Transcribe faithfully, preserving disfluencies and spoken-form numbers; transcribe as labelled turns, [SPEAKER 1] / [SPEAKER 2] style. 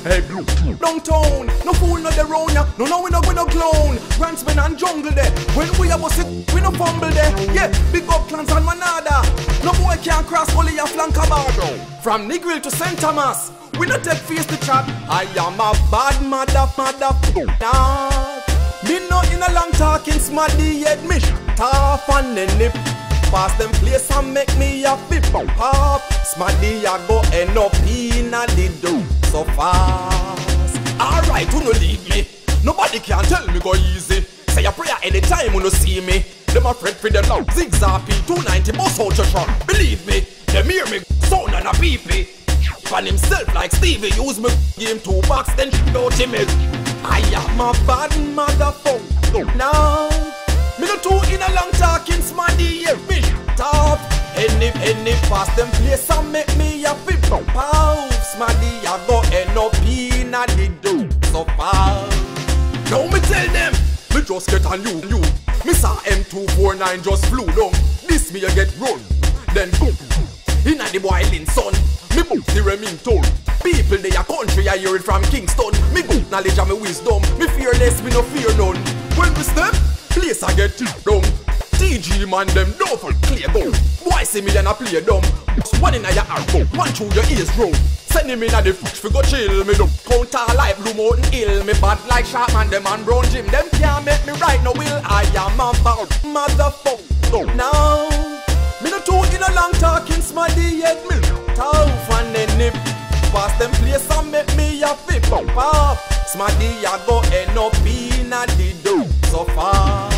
[SPEAKER 1] Hey blue, downtown, no fool no the round ya. No no we no go no clown. Grantsmen and jungle there. When we a bust it, we no fumble there. Yeah, big up clans and manada. No boy can't cross only a flank a bar. From Negril to Saint Thomas, we no take face to chat. I am a bad mother, mother, nah. Me no in a long talking smarty head me tough and then nip. Pass them place and make me a flip pop. Smarty a go end up in a the do so fast. Alright, who no leave me? Nobody can tell me go easy. Say a prayer anytime when you see me. Them afraid for them now. Zigzag P two ninety bus out your truck. Believe me, them hear me sound and a pee-pee. Fan himself like Stevie. Use me game two box then shoot out him. I am a bad motherfucker now. Me no two in a long talking smarty yeah, me top. Any, any pass them place and make me a flip pow. Smarty I go end up in a the do so far. Now me tell them, me just get on you, you. Me saw M two forty-nine just flew down. This me a get run, then boom. Inna the boiling sun, me book the Remington. People they a country I hear it from Kingston. Me good knowledge and me wisdom. Me fearless, me no fear none. When we step, place I get tipped down. T G man them don't for clear go. Boy see me then I play dumb. One in a your arm, one through your ears roll. Send him in a the fridge fi go chill. Me don't counter life blue mountain hill. Me bad like sharp man them and brown Jim. Them can't make me right no will. I am a bad motherfucker now. Me no two in a long talking smarty head me tough and then nip. Pass them place and make me a flip pop. Smarty I go end up in a the do so far.